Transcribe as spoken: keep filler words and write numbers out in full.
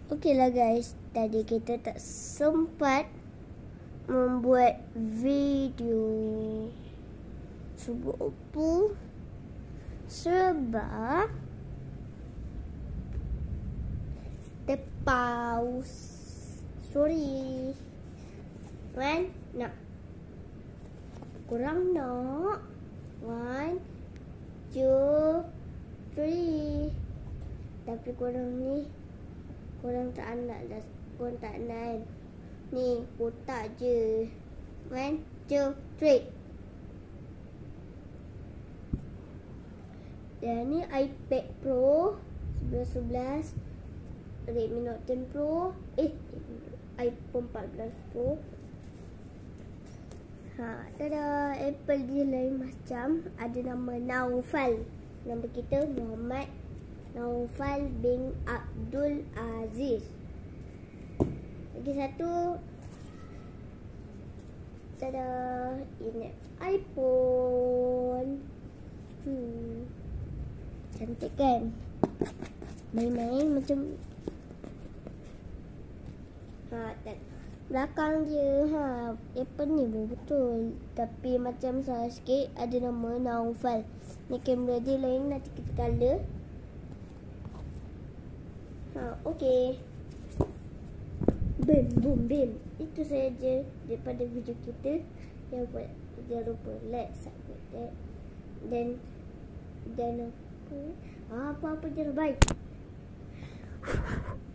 Okey lah guys, tadi kita tak sempat membuat video. Sebab apa? Sebab terpaus. Sorry. One, nak. Kurang nak. One, two, three. Tapi korang ni, korang tak nak dah. Korang tak nak. Ni, kotak je. One, two, three. Dan ni iPad Pro sebelas sebelas, Redmi Note ten Pro, eh iPhone empat belas Pro. Ha, tada, Apple dia lain macam, ada nama Naufal. Nama kita Muhammad Naufal bin Abdul Aziz. Lagi satu, tada, ini iPhone. Hmm. Cantik kan? Main-main macam ha, tak. Belakang dia ha, Apple ni betul. Tapi macam salah sikit, ada nama Naufal. Ni kamera dia lain, nanti kita color. Ha, okey. Bim, boom, bim. Itu saja daripada video kita. Yang buat, jangan lupa like, subscribe dan dan apa-apa je baik.